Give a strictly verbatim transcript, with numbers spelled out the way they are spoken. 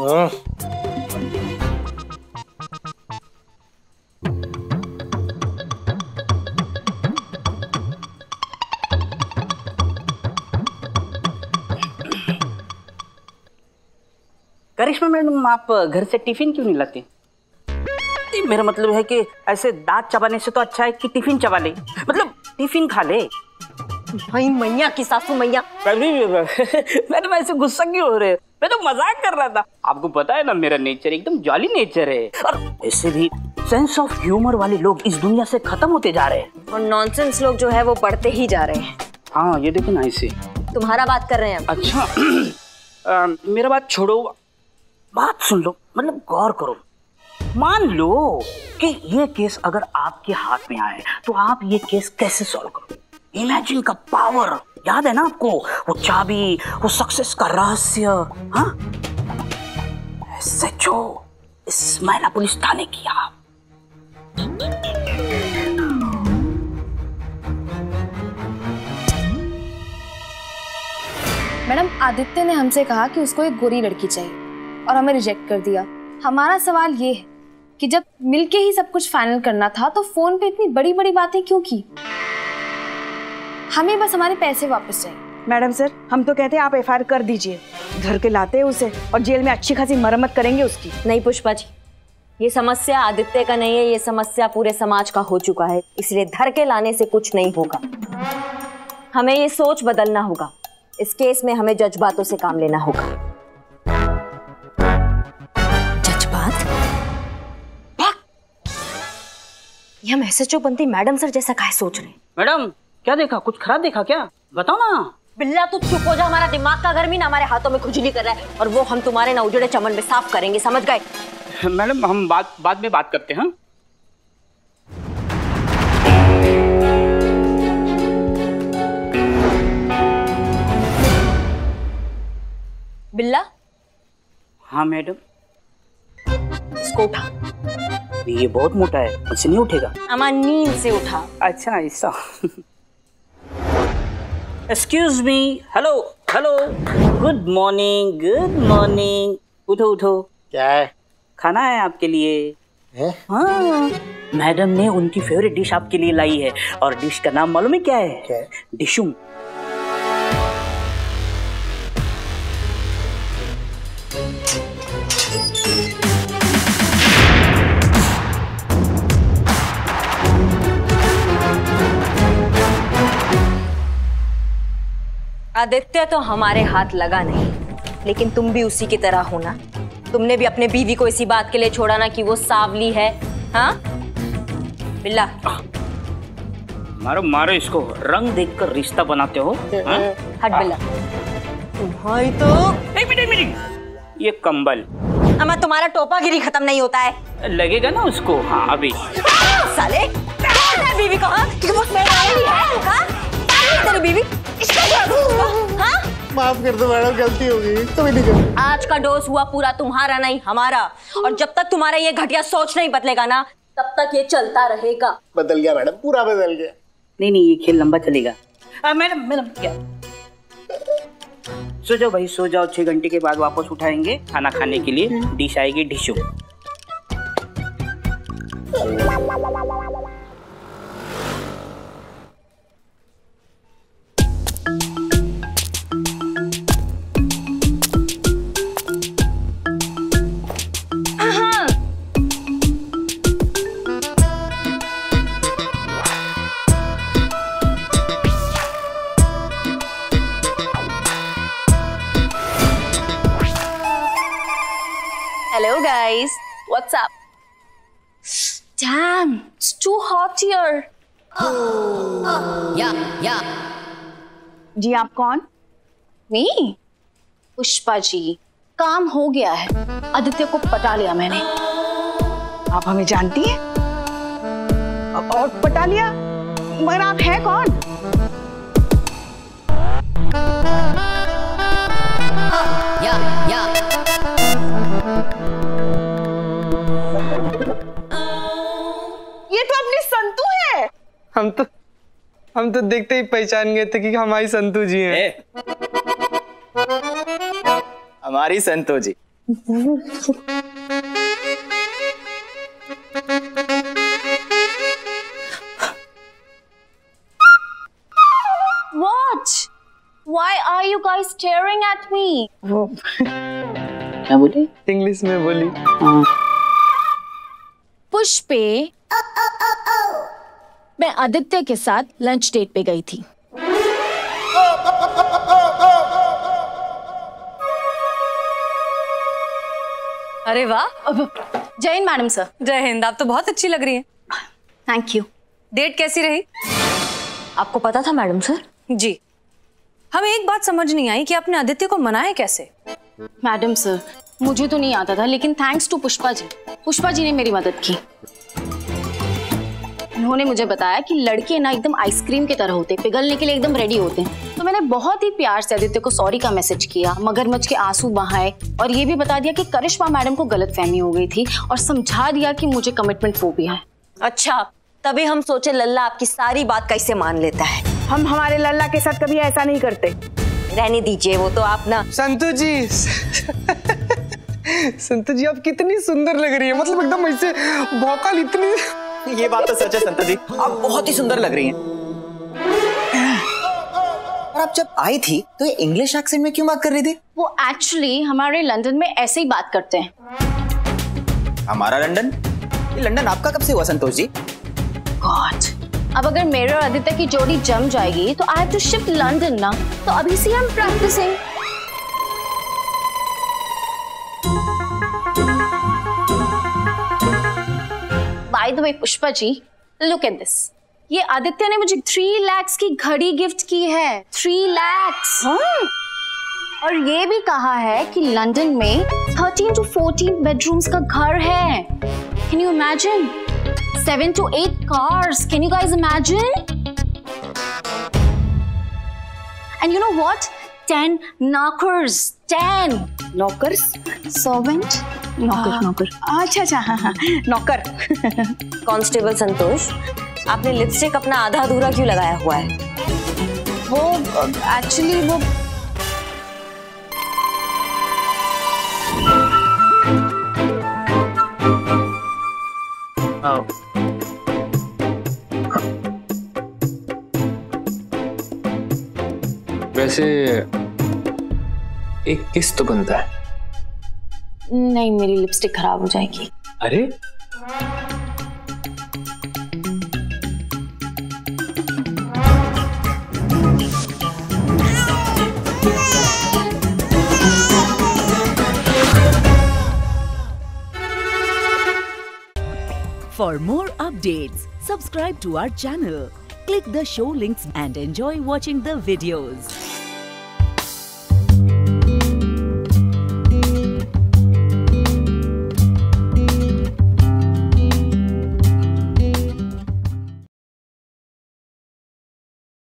करिश्मा madam, आप घर से टिफिन क्यों नहीं लाती? मेरा मतलब है कि ऐसे दांत चबाने से तो अच्छा है कि टिफिन चबा ले, मतलब टिफिन खा ले। भाई मैया की सासू मैया। मैडम ऐसे गुस्सा क्यों हो रहे हैं? मैं तो मजाक कर रहा था। आपको पता है ना मेरा नेचर एकदम जॉली नेचर है, और ऐसे भी सेंस ऑफ ह्यूमर वाले लोग इस दुनिया से खत्म होते जा रहे हैं और नॉनसेंस लोग जो है वो बढ़ते ही जा रहे हैं। हाँ ये देखो ना ऐसे। तुम्हारा बात कर रहे हैं। अच्छा आ, मेरा बात छोड़ो, बात सुन लो, मतलब गौर करो। मान लो कि ये केस अगर आपके हाथ में आए तो आप ये केस कैसे सॉल्व करो? इमेजिन का पावर याद है ना आपको? वो चाबी, वो सक्सेस का रहस्य। हाँ, एस एच ओ इस महिला पुलिस थाने की आप। मैडम, आदित्य ने हमसे कहा कि उसको एक गोरी लड़की चाहिए और हमें रिजेक्ट कर दिया। हमारा सवाल ये है कि जब मिलके ही सब कुछ फाइनल करना था तो फोन पे इतनी बड़ी बड़ी बातें क्यों की? हमें बस हमारे पैसे वापस चाहिए। मैडम सर, हम तो कहते हैं आप एफ आई आर कर दीजिए, घर के लाते हैं उसे और जेल में अच्छी खासी मरम्मत करेंगे उसकी। नहीं पुष्पा जी, ये समस्या आदित्य का नहीं है, ये समस्या पूरे समाज का हो चुका है, इसलिए धर के लाने से कुछ नहीं होगा। हमें ये सोच बदलना होगा। इस केस में हमें जज्बातों से काम लेना होगा। जज्बात? ये हम एस एच ओ बनती मैडम सर जैसा काहे सोच रहे हैं? मैडम क्या देखा? कुछ खराब देखा क्या? बताओ ना। बिल्ला तू चुप हो जा, हमारा दिमाग का गर्मी ना हमारे हाथों में खुजली कर रहा है और वो हम तुम्हारे ना उजड़े चमन में साफ करेंगे, समझ गए? मैडम हम बात बाद में बात करते हैं। बिल्ला। हाँ मैडम। इसको उठा। ये बहुत मोटा है, मुझसे नहीं उठेगा। अमा नींद से उठा। अच्छा ऐसा। Excuse me, hello hello, good morning good morning. उठो उठो। क्या है? खाना है आपके लिए है? हाँ, मैडम ने उनकी फेवरेट डिश आपके लिए लाई है, और डिश का नाम मालूम है क्या है? क्या है? डिशुम। आदित्य तो हमारे हाथ लगा नहीं, लेकिन तुम भी उसी की तरह हो ना। तुमने भी अपने बीवी को इसी बात के लिए छोड़ा ना कि वो सांवली है। हाँ बिल्ला, मारो मारो इसको, रंग देखकर रिश्ता बनाते हो। हाँ? हट बिल्ला। तुम्हारी तो एक मिनट एक मिनट, ये कंबल। अमा तुम्हारा टोपागिरी खत्म नहीं होता है। लगेगा ना उसको। हाँ अभी। साले बीवी को, हाँ? वो मेरी है, हाँ? तेरी बीवी हाँ? माफ कर दो मैडम, गलती हो गई, तो नहीं कर। आज का डोज हुआ पूरा तुम्हारा नहीं हमारा, और जब तक तुम्हारा ये घटिया सोच नहीं बदलेगा ना तब तक ये चलता रहेगा। बदल गया मैडम, पूरा बदल गया। नहीं नहीं, ये खेल लंबा चलेगा। आ, मैडम मैडम क्या? सो जाओ भाई सो जाओ, छह घंटे के बाद वापस उठाएंगे खाना खाने के लिए। डिश आएगी डिशू। Hello guys, what's up? Damn, it's too hot here. या या जी आप कौन? Me? पुष्पा जी, काम हो गया है, आदित्य को पटा लिया मैंने। आप हमें जानती हैं? और पटा लिया? मगर आप हैं कौन? या या ये तो अपनी संतू है। हम तो हम तो देखते ही पहचान गए थे कि हमारी संतू जी हैं। हमारी संतू जी What? Why are you guys staring at me? वो क्या बोली? इंग्लिश में बोली। हाँ। पुष्पे, मैं आदित्य के साथ लंच डेट पे गई थी। अरे वाह, जय हिंद मैडम सर। जय हिंद। आप तो बहुत अच्छी लग रही हैं। Thank you. डेट कैसी रही? आपको पता था मैडम सर? जी। हमें एक बात समझ नहीं आई कि आपने आदित्य को मनाया कैसे? मैडम सर, मुझे तो नहीं आता था, लेकिन थैंक्स टू पुष्पा जी, पुष्पा जी ने मेरी मदद की। उन्होंने मुझे बताया कि लड़के ना एकदम आइसक्रीम की तरह होते, पिघलने के लिए एकदम रेडी होते हैं। तो मैंने बहुत ही प्यार से आदित्य को सॉरी का मैसेज किया, मगरमच्छ के आंसू बहाए और ये भी बता दिया कि करिश्मा मैडम को गलतफहमी हो गई थी और समझा दिया कि मुझे कमिटमेंट फोबिया है। अच्छा, तभी हम सोचे लल्ला आपकी सारी बात कैसे मान लेता है। हम हमारे लल्ला के साथ कभी ऐसा नहीं करते। रहने दीजिए, वो तो आप ना। संतोष जी, संतोष जी आप कितनी सुंदर लग रही है, मतलब एकदम ऐसे भौकाल इतनी। ये बात तो सच है संतोष जी, आप बहुत ही सुंदर लग रही हैं। और आप जब आई थी तो ये इंग्लिश एक्सेंट में क्यों बात कर रही थी? वो एक्चुअली हमारे लंदन में ऐसे ही बात करते हैं। हमारा लंदन? ये लंदन आपका कब से हुआ संतोष जी? गॉड, अब अगर मेरे और आदित्य की जोड़ी जम जाएगी तो I have to shift London ना, तो अभी से हम practicing. By the way Pushpa ji, look at this. ये आदित्य ने मुझे थ्री लैक्स की घड़ी गिफ्ट की है। थ्री लैक्स। और ये भी कहा है कि लंदन में थर्टीन टू फोर्टीन बेडरूम्स का घर है। Can you imagine? Seven to eight cars. Can you guys imagine? And you know what? Ten knockers. Ten. नौकर्स? Servant. नौकर नौकर। अच्छा अच्छा, हाँ हाँ, नौकर। कांस्टेबल संतोष, आपने लिपस्टिक अपना आधा अधूरा क्यों लगाया हुआ है? वो एक्चुअली वो आओ। वैसे एक किस तो बनता है। नहीं, मेरी लिपस्टिक खराब हो जाएगी। अरे For more updates, subscribe to our channel, click the show links and enjoy watching the videos.